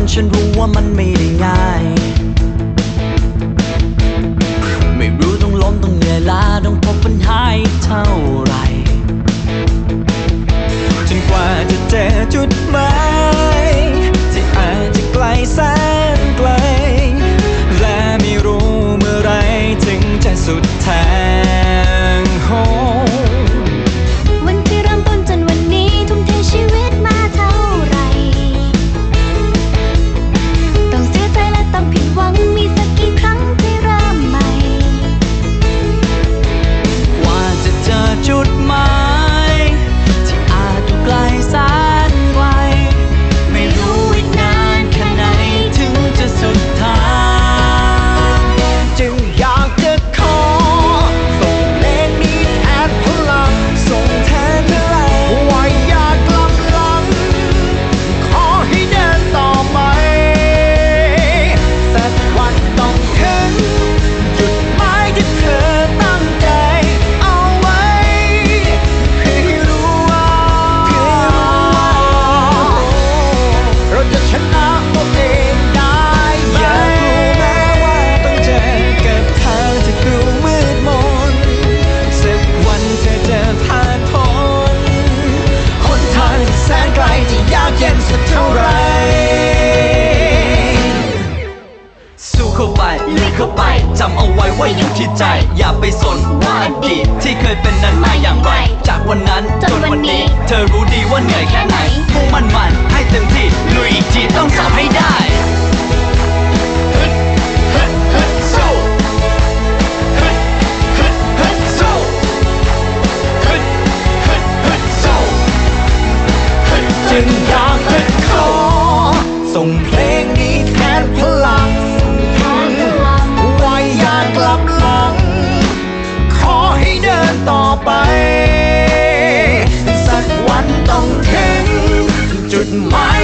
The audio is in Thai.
ฉันรู้ว่ามันไม่ได้ง่ายไม่รู้ต้องล้มต้องเหนื่อยล้าต้องพบปัญหาอีกเท่าไรจนกว่าจะเจอจุดหมายที่อาจจะไกลแสนไกลและไม่รู้เมื่อไรถึงจะสุดทางวันที่เริ่มต้นจนวันนี้ทุ่มเทชีวิตมาเท่าไรต้องเสียใจและต้องผิดหวังมีสักกี่ครั้งที่เริ่มใหม่กว่าจะเจอจุดหมายที่อาจอยู่ไกลแสนไกลไม่รู้อีกนานแค่ไหนถึงจะสุดทางจึงอยากจะขอส่งเพลงนี้แทนพลังส่งแทนพลังว่าอย่ากลับหลังขอให้เดินต่อไปสักวันต้องถึงจุดหมายที่เธอตั้งใจเอาไว้ให้รู้ว่าเราจะชนะตัวเองได้ไหมอยากรู้แม้ว่าต้องเจอกับทางที่ดูมืดมนสักวันเธอจะผ่านพ้นหนทางที่แสนไกลที่ยากเย็นสักเท่าไรสู้เข้าไปลุยเข้าไปจำเอาไว้ว่าอยู่ที่ใจอย่าไปสนว่าอดีตที่เคยเป็นนั้นมาอย่างไรจากวันนั้นจนวันนี้เธอรู้ดีว่าเหนื่อยแค่ไหนมุ่งมันให้เต็มที่ลุยอีกทีต้องสอบให้ได้สู้สู้สู้จึงอยากจะขอส่งเพลงนี้แทนพลังว่าอย่ากลับหลังขอให้เดินต่อไปสักวันต้องถึงจุดหมาย